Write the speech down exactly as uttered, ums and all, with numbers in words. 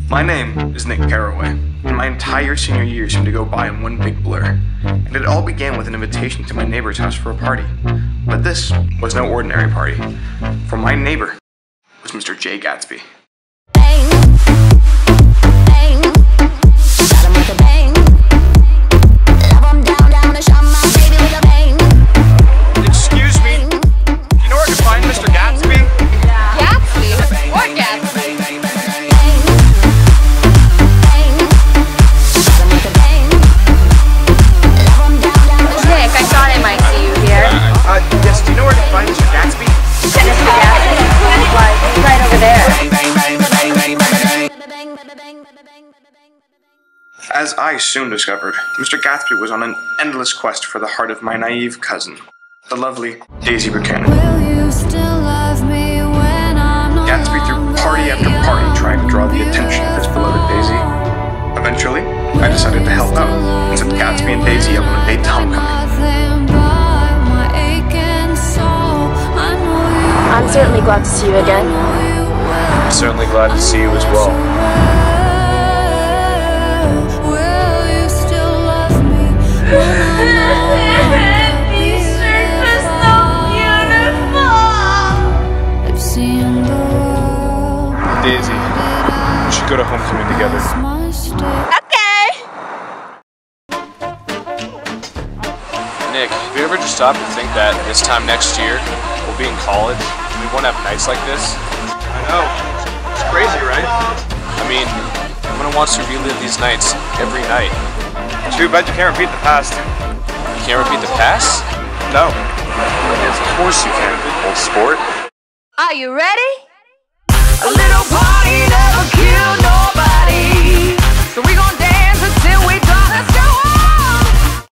My name is Nick Carraway, and my entire senior year seemed to go by in one big blur. And it all began with an invitation to my neighbor's house for a party. But this was no ordinary party, for my neighbor was Mister J. Gatsby. Bang, bang, got him with a bang. Love him down, down, and shot my baby with a bang. Excuse me, do you know where I can find Mister Gatsby? Gatsby? What Gatsby? Nick, I thought I might see you here. Uh, yes, do you know where I can find Mister Gatsby? Mister Gatsby? Like, right over there. As I soon discovered, Mister Gatsby was on an endless quest for the heart of my naive cousin, the lovely Daisy Buchanan. Gatsby threw party after party trying to draw the attention of his beloved Daisy. Eventually, I decided to help out and set Gatsby and Daisy up on a date to homecoming. I'm certainly glad to see you again. I'm certainly glad to see you as well. These shirts are so beautiful. Daisy, we should go to homecoming together. Okay. Nick, have you ever just stopped to think that this time next year, we'll be in college and we won't have nights like this? I know. It's crazy, right? I mean, everyone wants to relive these nights every night. Too bad you can't repeat the past. You can't repeat the past? No. Of course you can, old sport. Are you ready? A little party now.